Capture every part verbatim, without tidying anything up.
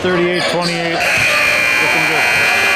thirty-eight twenty-eight. Looking good.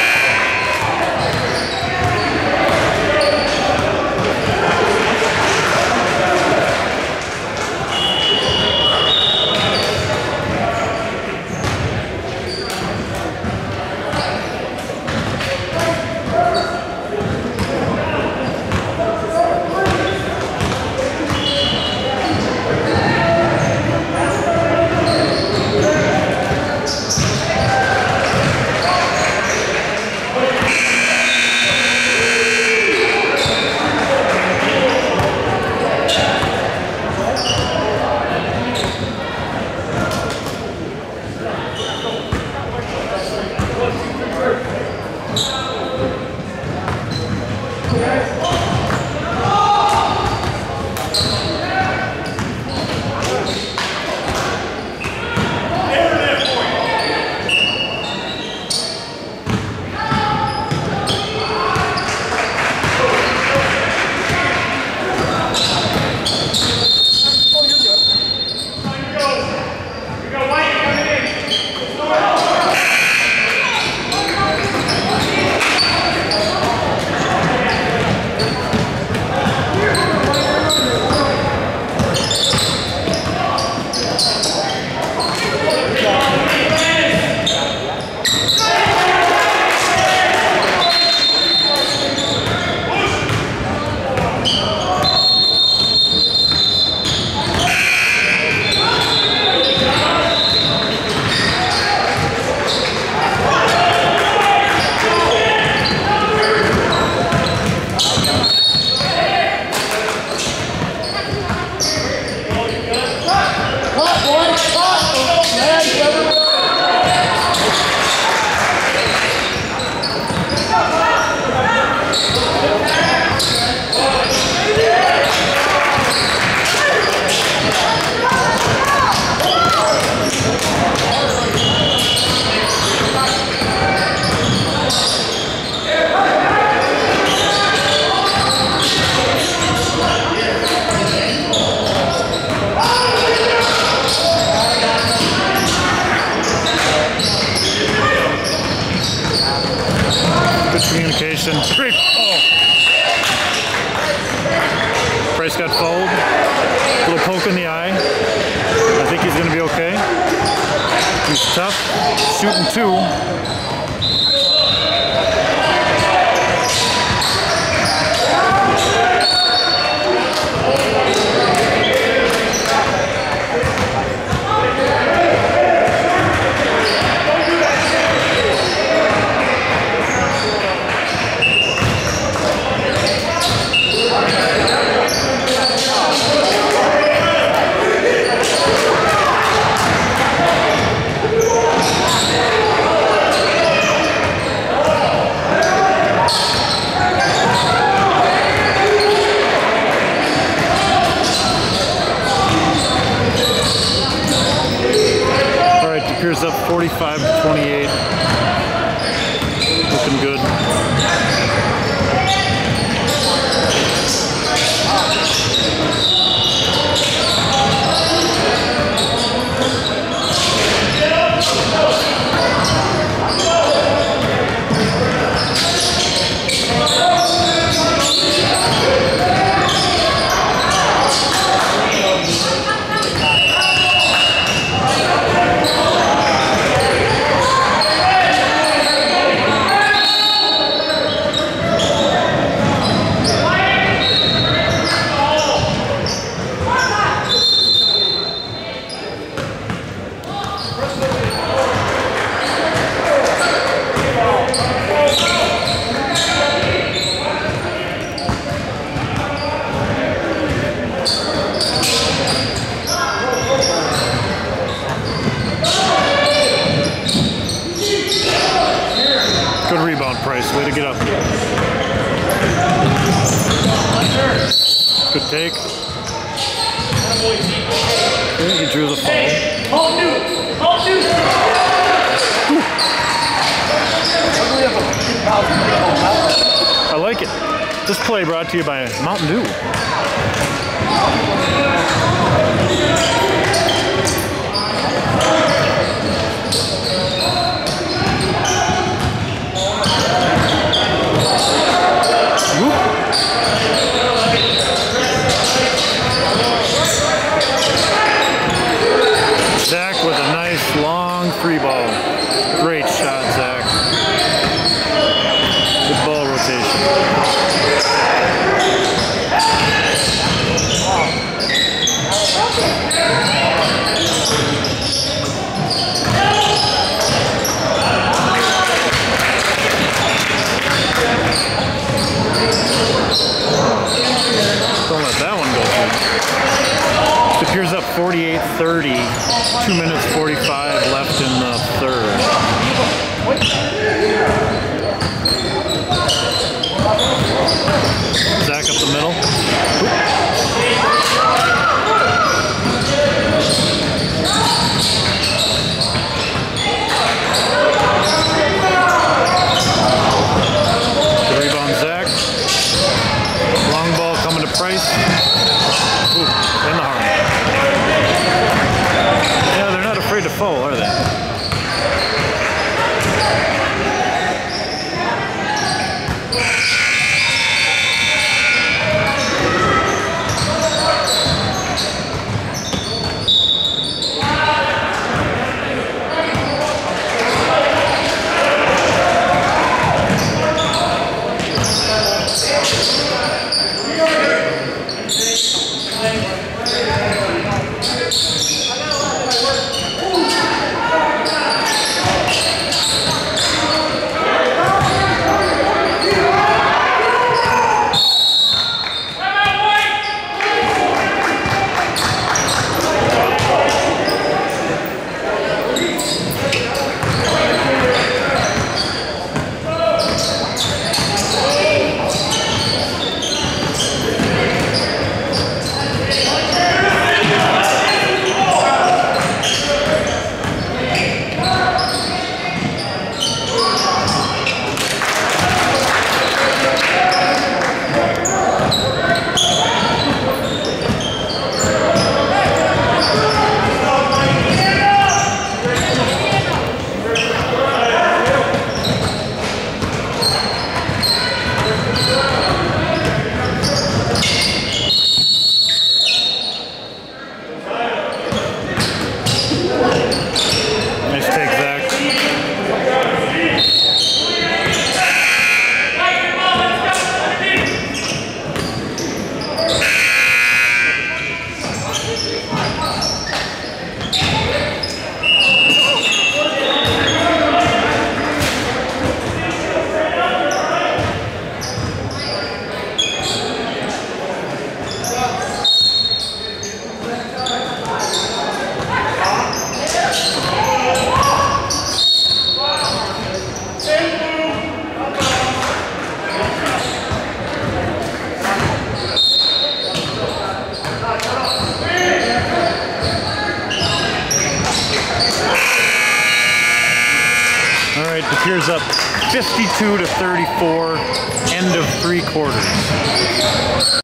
Communication. Great. Oh. Price got fouled. A little poke in the eye. I think he's going to be okay. He's tough. Shooting two. Pere's up forty-five to twenty-eight. Looking good. Good rebound, Price. Way to get up. Good take. I think he drew the foul. I like it. This play brought to you by Mountain Dew. Don't let that one go through. It appears up forty-eight thirty, two minutes forty-five left in the third. Zach up the middle. The rebound, Zach. Long ball coming to Price. Ooh, in the arm. Yeah, they're not afraid to foul, are they? Here's up fifty-two to thirty-four, end of three quarters.